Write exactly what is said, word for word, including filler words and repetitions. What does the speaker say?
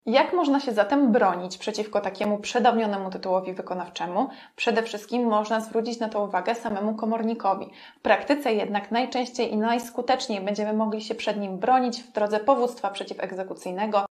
Jak można się zatem bronić przeciwko takiemu przedawnionemu tytułowi wykonawczemu? Przede wszystkim można zwrócić na to uwagę samemu komornikowi. W praktyce jednak najczęściej i najskuteczniej będziemy mogli się przed nim bronić w drodze powództwa przeciwegzekucyjnego